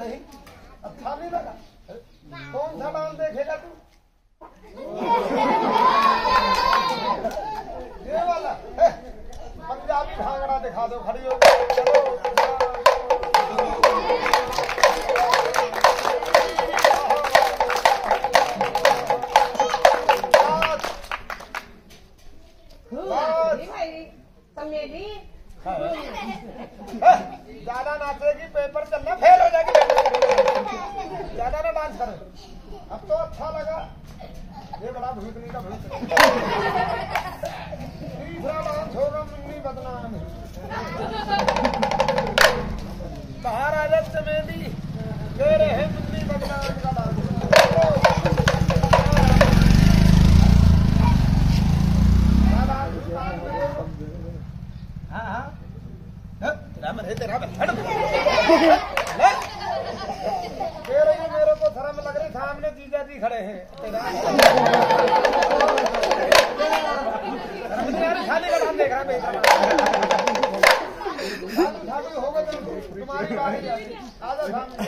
नहीं अच्छा नहीं लगा। कौन सा डांस देखेगा तू? ये वाला पंजाबी भांगड़ा दिखा दो, खड़ी हो चलो। ज्यादा नाचेगी पेपर चलना फेल हो जाएगी। ज्यादा ना डांस करे। अब तो अच्छा लगा, ये बड़ा भूतनी का भूत। तीसरा डांस होगा मुन्नी बदनाम। महाराजा चमेली दे रहे हैं मुन्नी बदनाम का डांस। मेरे को शर्म लग रही, सामने जीजा जी खड़े हैं। शादी का नाम देख रहा होगा तुम्हारी बारी। आजा सामने।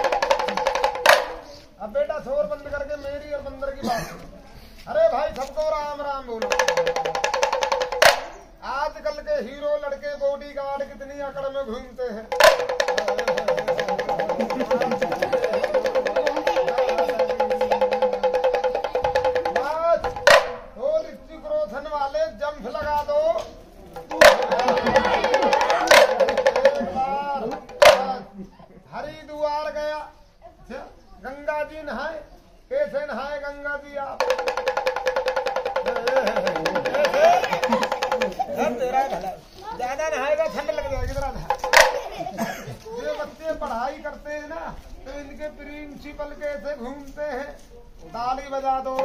अब बेटा शोर बंद करके मेरी और बंदर की बात। अरे भाई सबको राम राम बोलो। आजकल के हीरो लड़के बॉडी गार्ड कितनी अकड़ में घूमते हैं। ऋतिक रोशन वाले जंप लगा दो एक बार। हरिद्वार गया, गंगा जी नहाए। कैसे नहाए गंगा जी आप? ज्यादा नहाएगा ठंड लग जाएगी। ये बच्चे पढ़ाई करते हैं ना, तो इनके प्रिंसिपल कैसे घूमते हैं? ताली बजा दो।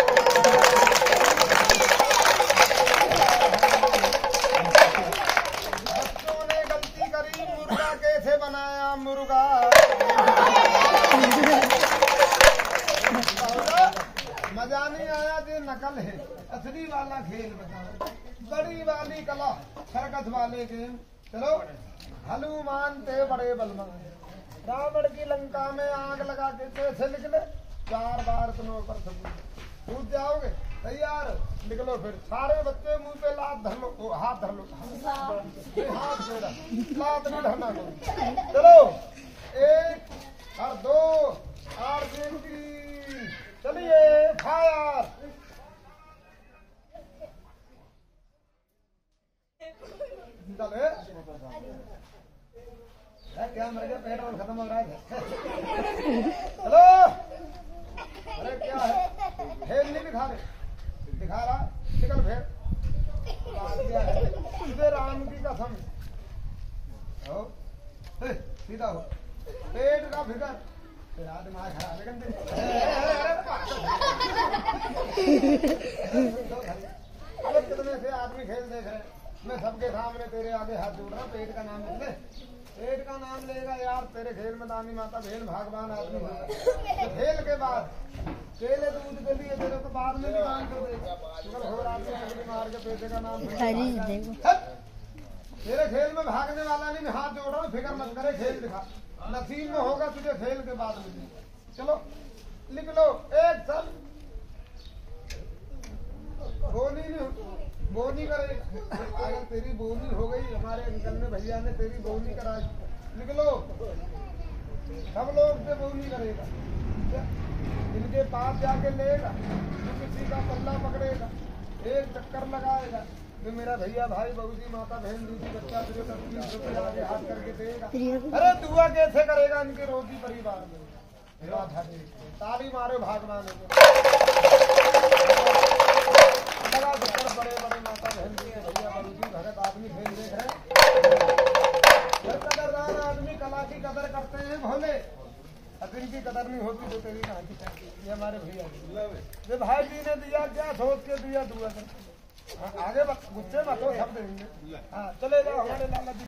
बच्चों ने गलती करी, मुर्गा कैसे बनाया मुर्गा? मजा नहीं आया, ये नकल है। असली वाला खेल बताओ, बड़ी वाली कला, सर्कस वाले गेम। चलो। हनुमान थे बड़े बलवान, रावण की लंका में आग लगा के कैसे निकले? 4 बार तुम पर कूद जाओगे। तैयार निकलो। फिर सारे बच्चे मुंह पे लात धर लो, हाथ धर लो। हाथ फेरा, लात नहीं धरना कोई। चलो 1 और 2 और 3। चलिए फायर। क्या मर गया? पेट्रोल खत्म हो रहा है। हेलो। अरे क्या है? फेल नहीं दिखा रहे? दिखा रहा निकल फेर। तुझे राम की कसम हो, सीधा हो। पेट का फिकर दिमाग खराब है। कितने से आदमी खेल देख रहे हैं, मैं सबके सामने तेरे आगे हाथ जोड़ रहा हूँ। पेट का नाम ले, पेट का नाम लेगा यार। तेरे खेल में दानी माता भेल भगवान आदमी होगा। तो खेल के बाद केले दूध के लिए तेरे को बाद में भी दान कर देगा। हो रहा है मार के पेटे का नाम। तेरे खेल में भागने वाला नहीं, मैं हाथ जोड़ रहा हूँ। फिक्र मत करे, खेल दिखा। नसीब में होगा तुझे खेल के बाद में। चलो लिख लो। एक सन बोनी नहीं, बोनी करेगा। अगर तेरी बोनी हो गई, हमारे अंकल ने भैया ने तेरी बोनी कराई। लिख लो। सब लोग से बोनी करेगा। इनके पास जाके लेगा, तो किसी का पल्ला पकड़ेगा, एक चक्कर लगाएगा। तो मेरा भैया भाई बहूजी माता बहन दूसरी बच्चा तुझे 25 रुपये आगे हाथ करके देगा। अरे दुआ कैसे करेगा इनके रोजी परिवार में? ताली मारो भगवान लगा चक्कर। बड़े बड़े माता बहन भैया बहूजी भगत आदमी खेल देख रहे हैं। कदरदान आदमी कला की कदर करते हैं भोले। अब इनकी कदर नहीं होती तो तेरी कहाँ की? ये हमारे भैया भाई जी ने दिया, क्या सोच के दिया दुआ कर। आगे गुस्से मत हो, सब देंगे। हाँ चले जाओ हमारे लाला जी।